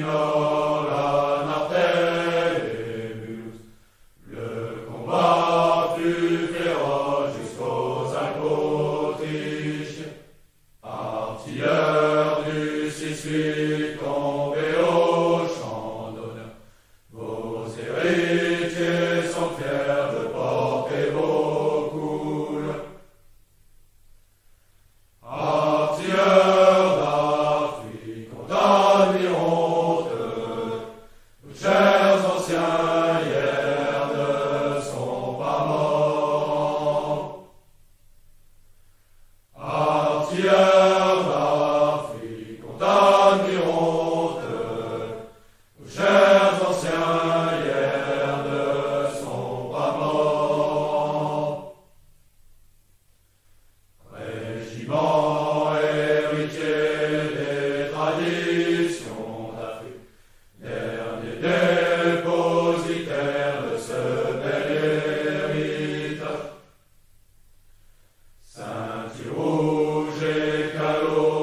Signola Nartebus. Le combat fut féroce jusqu'aux Alpes-Autriches. Artilleurs du 6-8 tombés au champ d'honneur, vos héritiers sont fiers de porter vos couleurs. Artilleurs d'Afrique, on admirons nos chers anciens hier ne sont pas morts. Artilleurs d'Afrique, on admirons nos chers anciens hier ne sont pas morts. Régiment héritier des traditions d'Afrique, dernier dépositaire de ce bel héritage. Ceinture rouge et calot